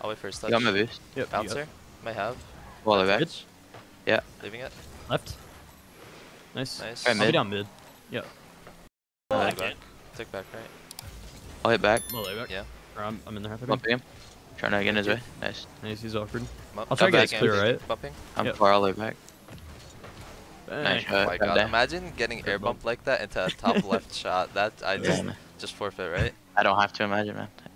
I'll wait for a You touch. got my boost. Yep. Bouncer. Might have. All the way back. Mid. Yeah. Leaving it. Left. Nice. Nice. Right, I'll be mid. down mid. Yep. Tick back. Tick back right. I'll hit back. Low back. Yeah. Or I'm in there. Bumping him. Trying to get in his way. Nice. Nice. He's awkward. Up. I'll try to Come get back clear, in. right? Bumping. I'm Yep. far all the way back. Bang. Nice Oh shot. my Grab god. that. Imagine getting Good air bump. bump like that into a top left shot. That I Yeah. just forfeit, right? I don't have to imagine, man.